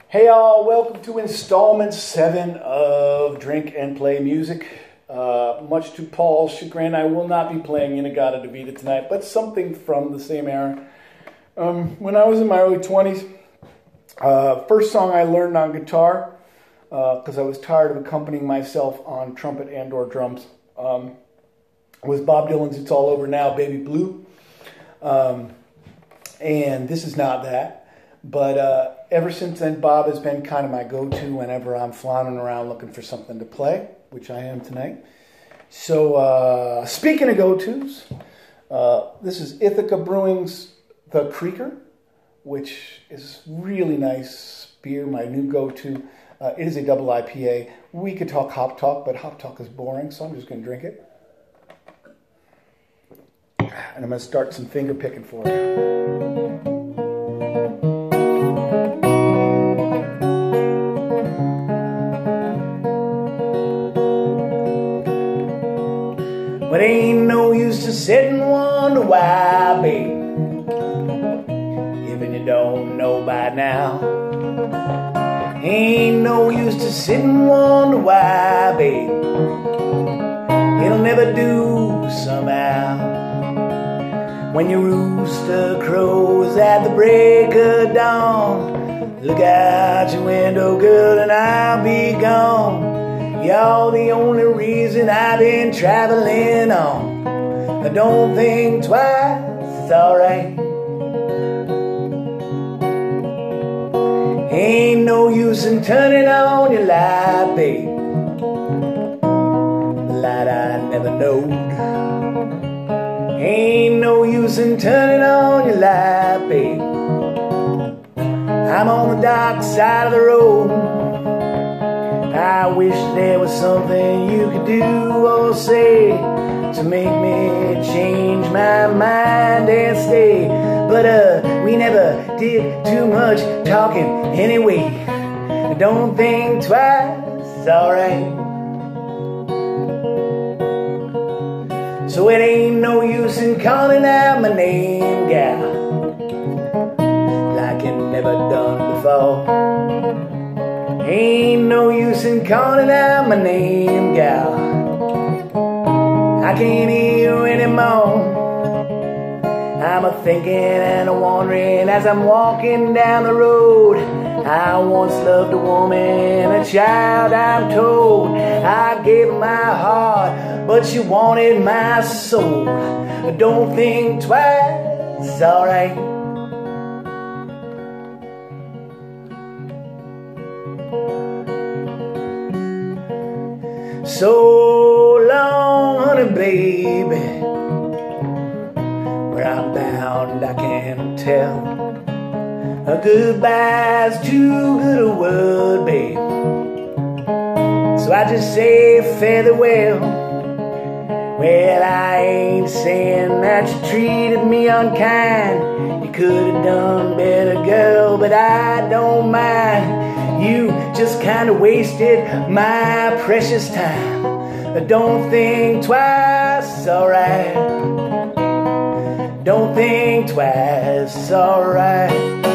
Hey y'all, welcome to installment 7 of Drink and Play Music. Much to Paul's chagrin, I will not be playing In-A-Gadda-Da-Vida tonight, but something from the same era. When I was in my early 20s, first song I learned on guitar, because I was tired of accompanying myself on trumpet and or drums, was Bob Dylan's It's All Over Now, Baby Blue. And this is not that. But ever since then, Bob has been kind of my go-to whenever I'm flying around looking for something to play, which I am tonight. So, speaking of go-tos, this is Ithaca Brewing's The Creeker, which is really nice beer, my new go-to. It is a double IPA. We could talk hop talk, but hop talk is boring, so I'm just going to drink it. And I'm going to start some finger picking for you. But ain't no use to sit and wonder why, babe, even you don't know by now. Ain't no use to sit and wonder why, babe, it'll never do somehow. When your rooster crows at the break of dawn, look out your window, girl, and I'll be gone. You're the only reason I've been traveling on. I don't think twice, it's alright. Ain't no use in turning on your light, babe, the light I never knowed. Ain't no use in turning on your light, babe, I'm on the dark side of the road. I wish there was something you could do or say to make me change my mind and stay. But we never did too much talking anyway. Don't think twice, it's alright. So it ain't no use in calling out my name, gal, like you never done before. Ain't no use in calling out my name, gal, I can't hear you anymore. I'm a-thinking and a-wondering as I'm walking down the road. I once loved a woman, a child, I'm told. I gave her my heart, but she wanted my soul. Don't think twice, it's alright. So long, honey, baby, where I'm bound I can't tell. A goodbye's too good a word, babe, so I just say fare thee well. Well, I ain't saying that you treated me unkind. You could have done better, girl, but I don't mind. You just kind of wasted my precious time. Don't think twice, alright. Don't think twice, alright.